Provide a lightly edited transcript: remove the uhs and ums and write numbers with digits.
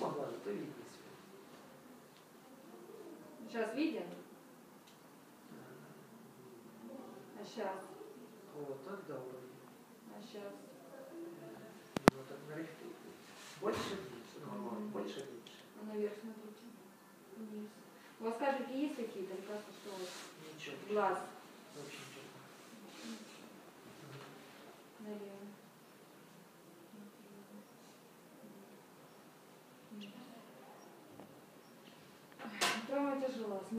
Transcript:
мимо глаза, то видно все. Сейчас виден? А сейчас? Вот так, да, вроде. А сейчас? Вот так нарастет. Больше, меньше, больше, меньше. А наверх смотрите. Вниз. У вас капельки есть какие-то? Или кажется, что у вас? Ничего. Глаз. Вообще ничего. Налево. Прямо тяжело.